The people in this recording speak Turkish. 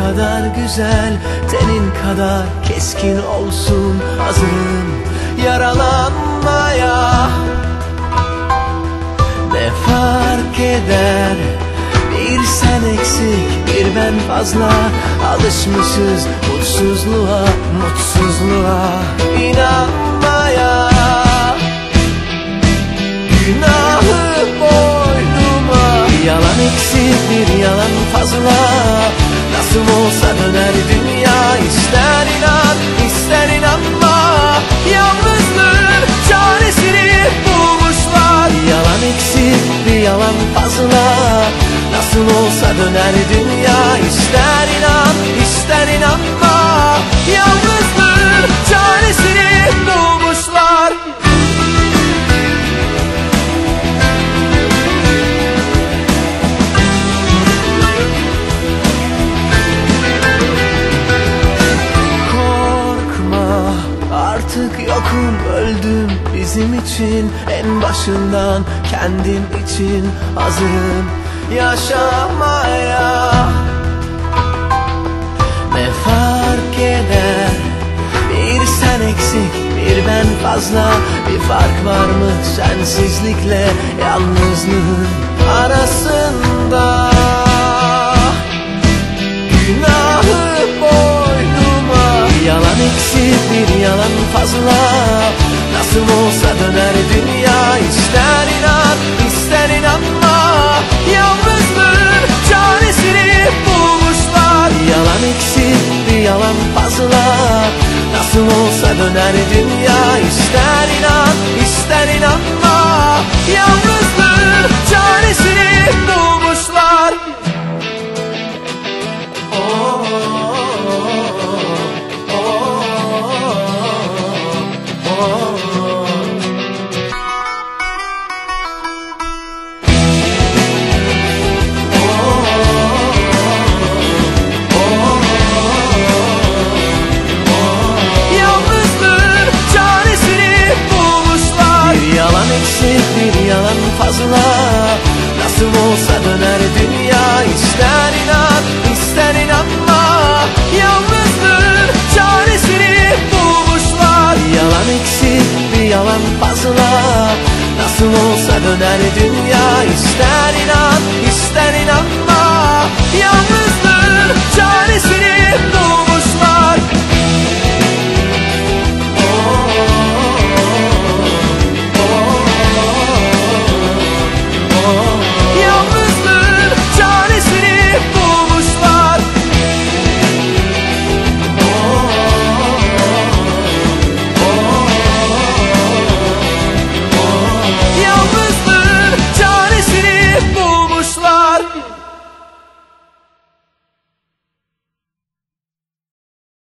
kadar güzel, tenin kadar keskin olsun. Hazırım yaralanmaya. Ne fark eder, bir sen eksik, bir ben fazla. Alışmışız mutsuzluğa, mutsuzluğa inanmaya. Günahı boynuma, bir yalan eksik, bir yalan fazla. Nasıl olsa döner dünya, ister inan ister inanma. Yalnızlığın çaresini bulmuşlar. Bir yalan eksik, bir yalan fazla. Nasıl olsa döner dünya, ister inan ister inanma. Yalnızlığın çaresini bulmuşlar. Korkma, artık yokum, öldüm bizim için. En başından kendim için hazırım yaşamaya. Ne fark eder, bir sen eksik, bir ben fazla. Bir fark var mı sensizlikle yalnızlığın arasında? Günahı boynuma, bir yalan eksik, bir yalan fazla. Nasıl olsa döner dünya, ister inan ister inanma. Yalnızlığın çaresini bulmuşlar. Bir yalan eksik, bir yalan fazla. Nasıl olsa döner dünya, ister inan ister inanma. Yalnızlığın çaresini bulmuşlar. Bir yalan fazla. Nasıl olsa döner dünya, ister inan ister inanma. Yalnızlığın çaresini bulmuşlar. Bir yalan eksik, bir yalan fazla. Nasıl olsa döner dünya.